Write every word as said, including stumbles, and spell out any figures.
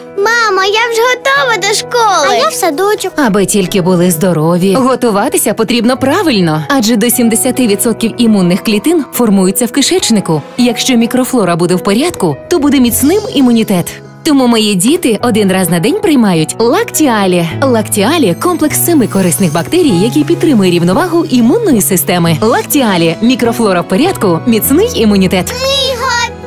Мамо, я вже готова до школи. А я в садочок. Аби тільки були здорові. Готуватися потрібно правильно, адже до сімдесят відсотків імунних клітин формуються в кишечнику. Якщо мікрофлора буде в порядку, то буде міцним імунітет. Тому мої діти один раз на день приймають Лактіалі. Лактіалі – комплекс семи корисних бактерій, який підтримує рівновагу імунної системи. Лактіалі – мікрофлора в порядку, міцний імунітет. Мій готовий.